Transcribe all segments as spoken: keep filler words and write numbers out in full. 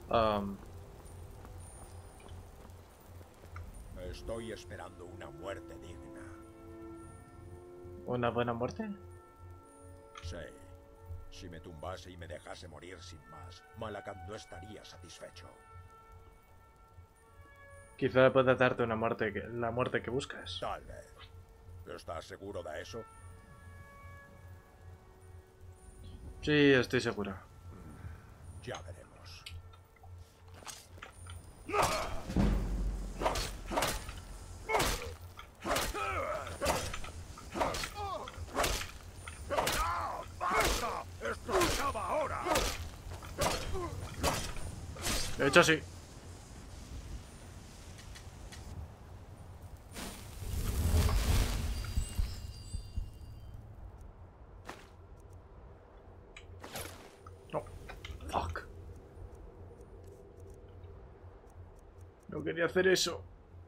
Um, Estoy esperando una muerte digna. ¿Una buena muerte? Sí. Si me tumbase y me dejase morir sin más, Malakad no estaría satisfecho. Quizá pueda darte una muerte que, la muerte que buscas. Tal vez. ¿Estás seguro de eso? Sí, estoy seguro. Ya veremos. ¡Basta! ¡Esto acaba ahora! De hecho, sí. No. Fuck. No quería hacer eso.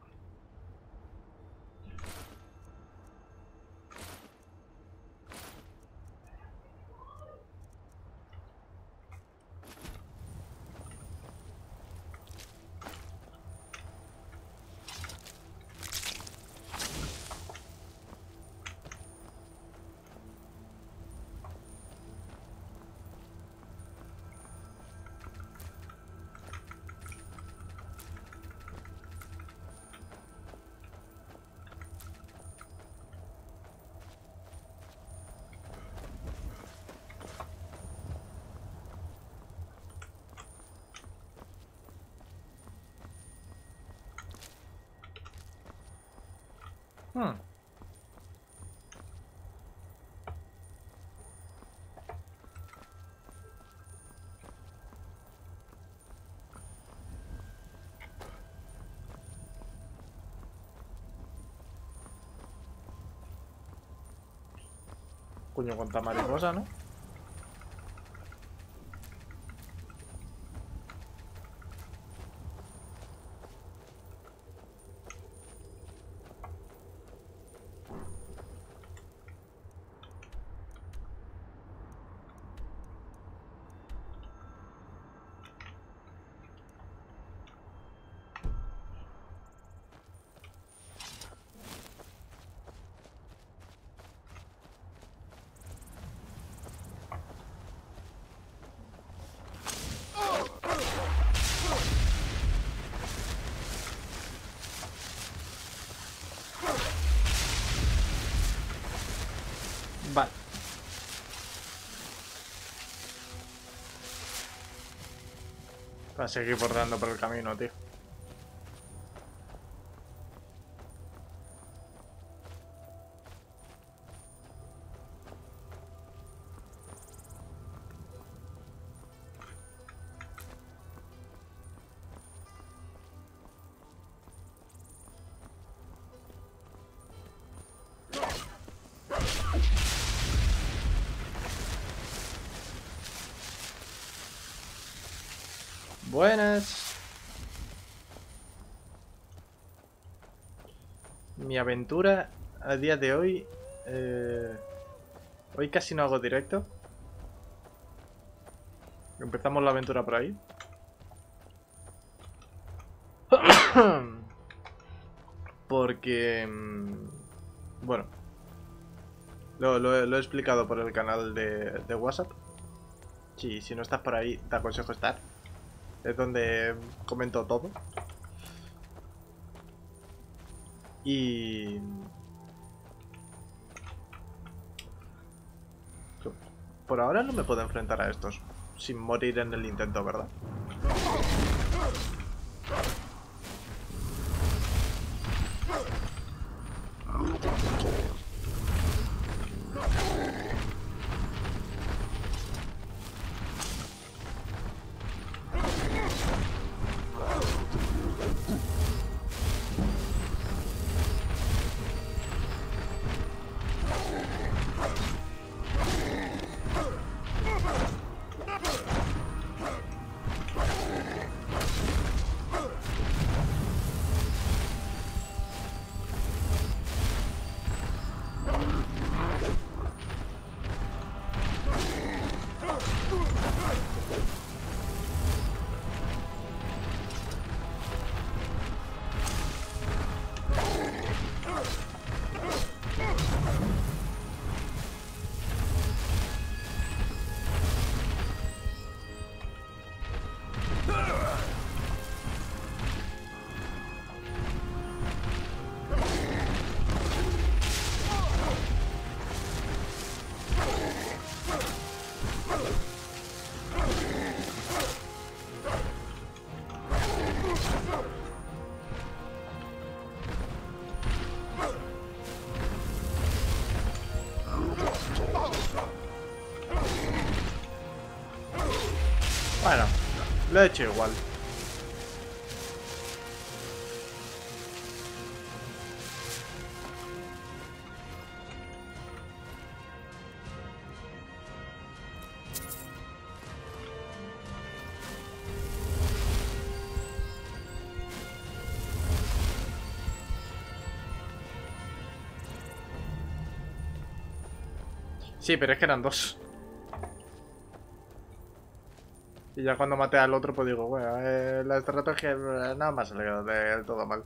Hmm. Coño, cuánta mariposa, ¿no? Vale. Va a seguir bordeando por el camino, tío. Buenas. Mi aventura a día de hoy... Eh, hoy casi no hago directo. Empezamos la aventura por ahí. Porque... Bueno. Lo, lo, lo he explicado por el canal de, de WhatsApp. Sí, si no estás por ahí, te aconsejo estar. Es donde comento todo. Y... Por ahora no me puedo enfrentar a estos sin morir en el intento, ¿verdad? Bueno, lo he hecho igual. Sí, pero es que eran dos. Y ya cuando maté al otro, pues digo, bueno, eh, la estrategia eh, nada más se le quedó del todo mal.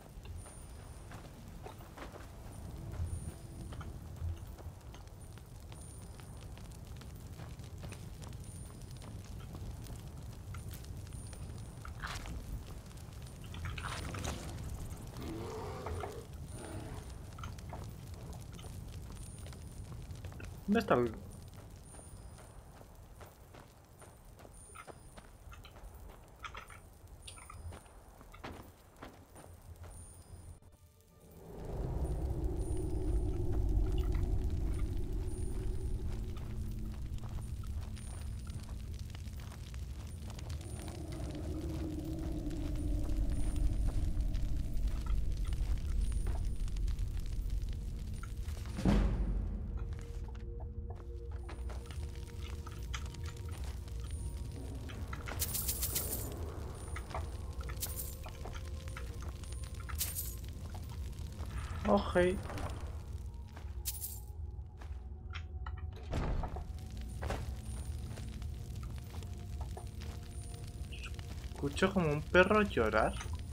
¿Dónde está el...? Ok. Escucho como un perro llorar.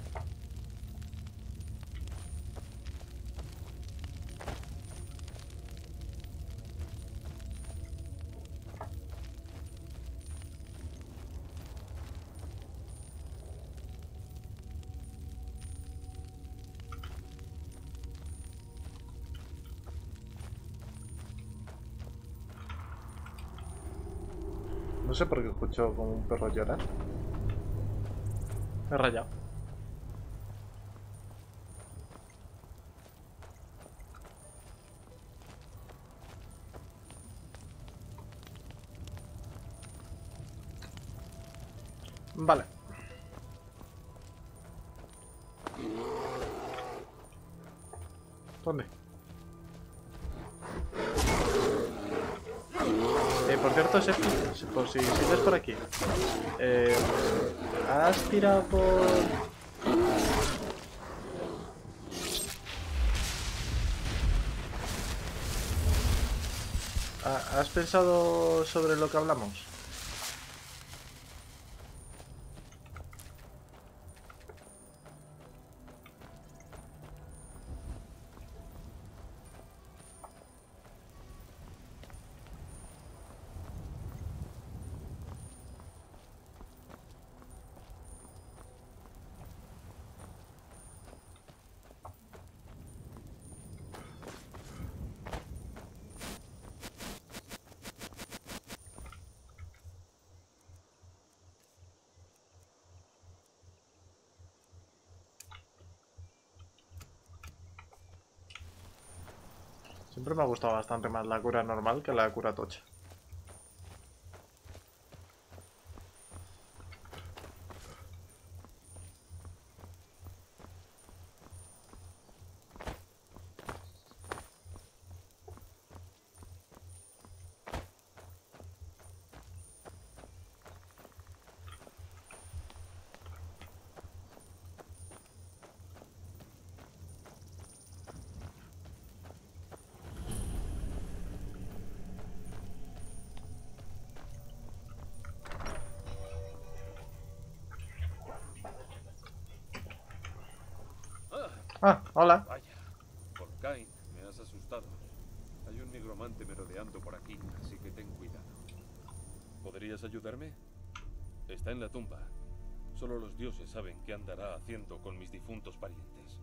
No sé por qué escucho como un perro llorar. Me he rayado. Vale. ¿Dónde? Eh, por cierto, Sefi, por si sigues por aquí. Eh, ¿Has tirado por...? ¿Ha- ¿Has pensado sobre lo que hablamos? Siempre me ha gustado bastante más la cura normal que la cura tocha. Ah, hola. Vaya, Volcain, me has asustado. Hay un nigromante merodeando por aquí, así que ten cuidado. ¿Podrías ayudarme? Está en la tumba. Solo los dioses saben qué andará haciendo con mis difuntos parientes.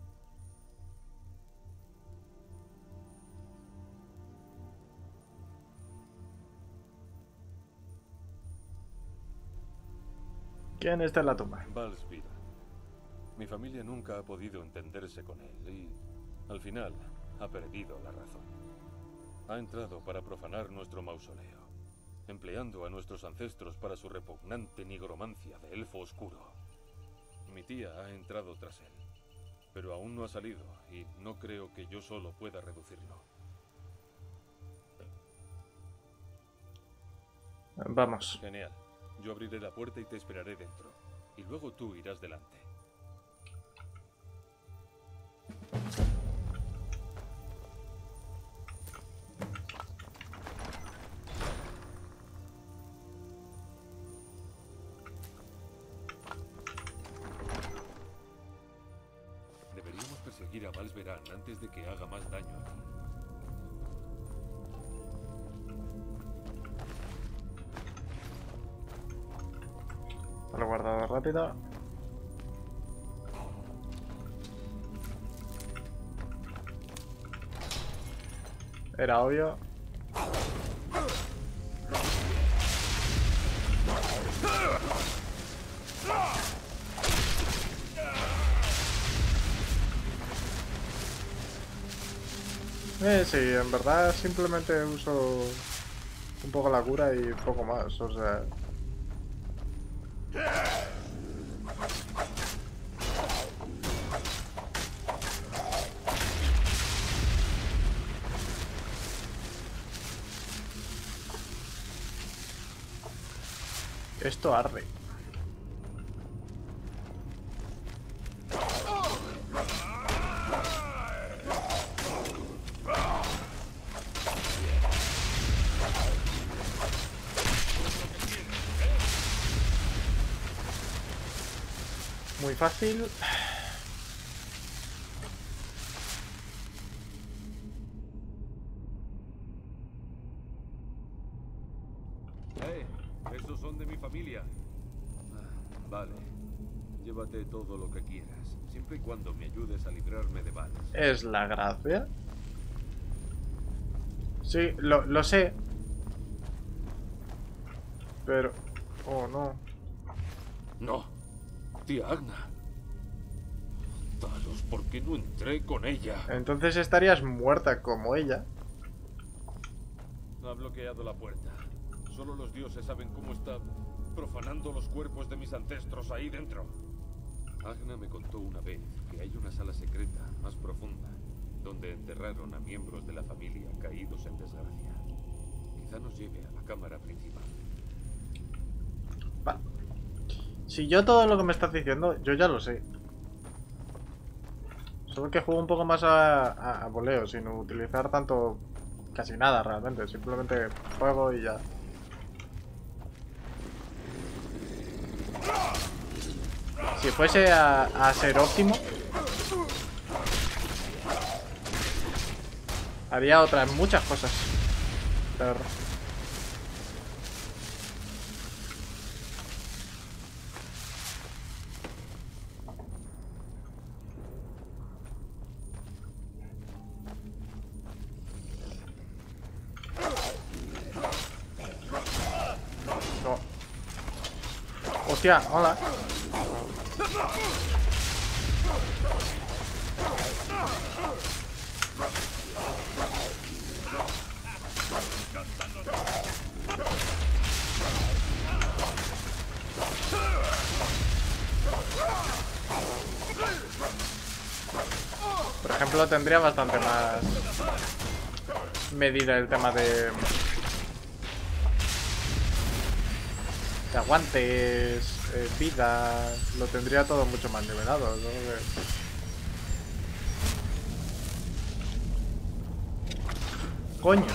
¿Quién está en la tumba? Valsvira. Mi familia nunca ha podido entenderse con él y, al final, ha perdido la razón. Ha entrado para profanar nuestro mausoleo. empleando a nuestros ancestros para su repugnante nigromancia de elfo oscuro. Mi tía ha entrado tras él, pero aún no ha salido y no creo que yo solo pueda reducirlo. Vamos. Genial. Yo abriré la puerta y te esperaré dentro. Y luego tú irás delante. Deberíamos perseguir a Valsveran antes de que haga más daño aquí. Lo he guardado rápido. Era obvio. Eh, sí, en verdad simplemente uso un poco la cura y poco más, o sea... Esto arde. Muy fácil. ¡Eh! ¡Estos son de mi familia! Ah, vale. Llévate todo lo que quieras, siempre y cuando me ayudes a librarme de Vals. Es la gracia. Sí, lo, lo sé. Pero... Oh, no. No. Tía Agna. Talos, ¿por qué no entré con ella? Entonces estarías muerta como ella. Ha bloqueado la puerta. Solo los dioses saben cómo está profanando los cuerpos de mis ancestros ahí dentro. Agna me contó una vez que hay una sala secreta más profunda donde enterraron a miembros de la familia caídos en desgracia. Quizá nos lleve a la cámara principal. Vale. Si yo todo lo que me estás diciendo, yo ya lo sé. Solo que juego un poco más a, a, a voleo, sin utilizar tanto... Casi nada realmente, simplemente juego y ya. Si fuese a, a ser óptimo, haría otras muchas cosas. La verdad. No. Hostia, hola. Por ejemplo, tendría bastante más medida el tema de, de aguantes, eh, vida, lo tendría todo mucho más nivelado, ¿no? Coño.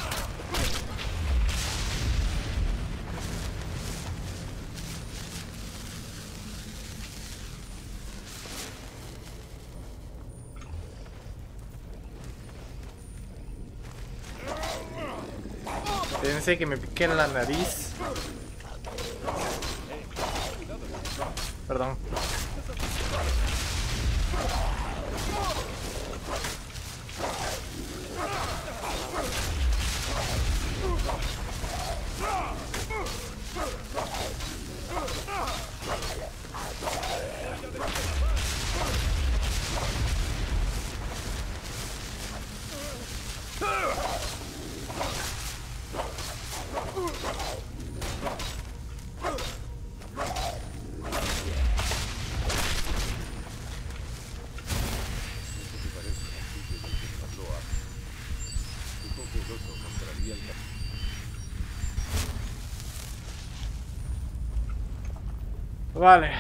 Pensé que me piqué en la nariz. Perdón. Sigue el camino. Vale.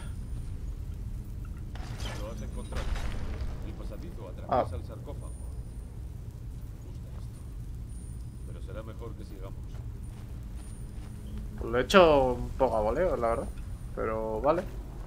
Lo has encontrado. El pasadizo atraviesa el sarcófago. Me gusta esto. Pero será mejor que sigamos. Pues lo he hecho un poco a voleo, la verdad. Pero vale.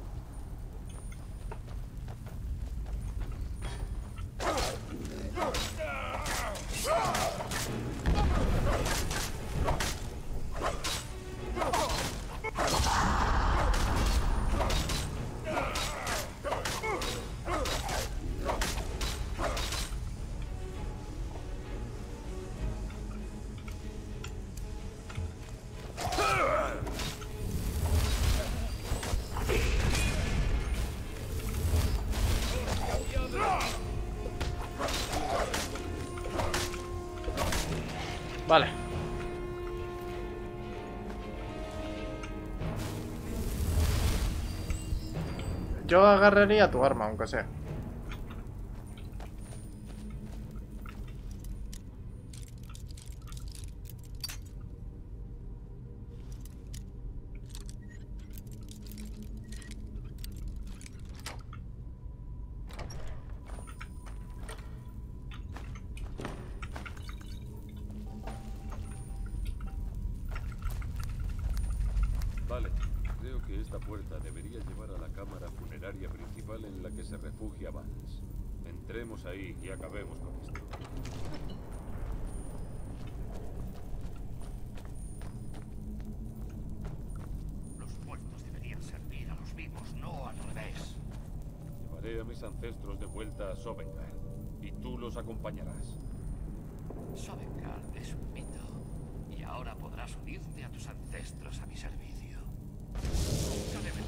Vale. Yo agarraría tu arma, aunque sea. Vale, creo que esta puerta debería llevar a la cámara funeraria principal en la que se refugia Vance. Entremos ahí y acabemos con esto. Los muertos deberían servir a los vivos, no al revés. Llevaré a mis ancestros de vuelta a Sovngarde y tú los acompañarás. Sovngarde es un mito. Y ahora podrás unirte a tus ancestros a mi servicio. Nunca deben...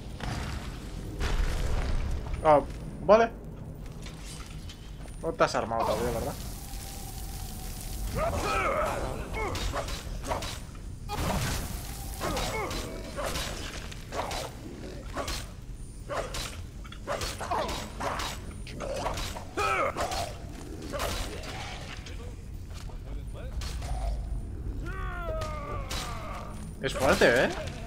Ah, vale. No te has armado todavía, ¿verdad? Es fuerte, ¿eh?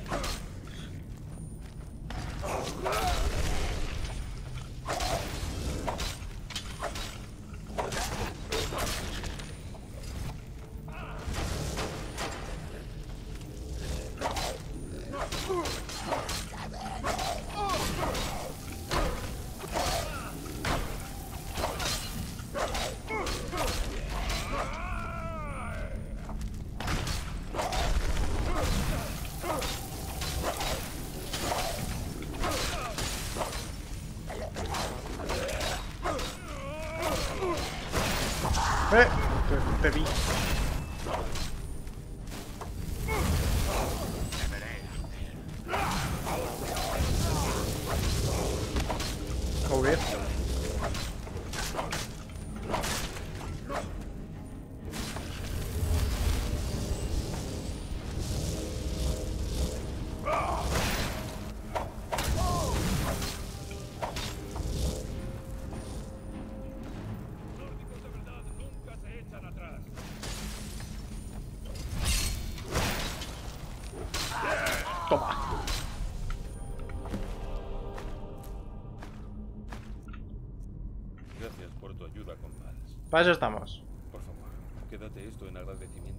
Eh, te, te vi. Joder. Toma. Gracias por tu ayuda con Vance. Para eso estamos. Por favor, quédate esto en agradecimiento.